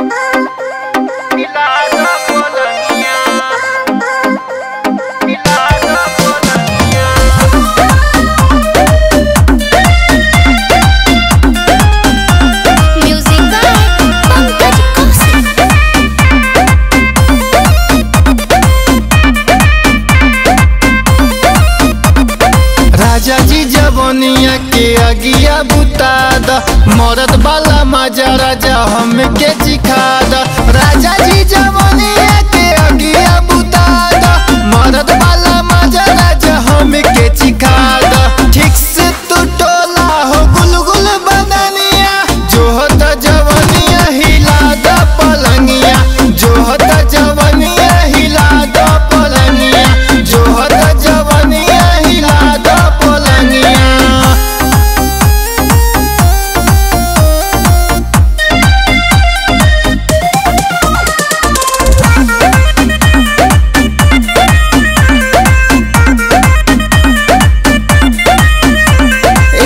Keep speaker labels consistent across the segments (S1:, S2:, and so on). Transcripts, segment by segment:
S1: राजा जी जवनिया के अगिया बुता द, मरद वाला मजा राजा हमके सिखा द। राजा जी जवनिया के अगिया बुता द, मरद वाला मजा राजा हमके सिखा द। ठीक से तू टोला हो गुलगुल बदनिया, जो होता जवनिया हिला द पलंगिया, जो होता जवनिया हिला द पलंगिया, जो होता जवनिया हिला द पलंगिया।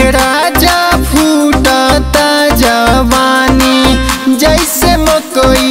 S1: राजा फूटता जवानी जैसे मकई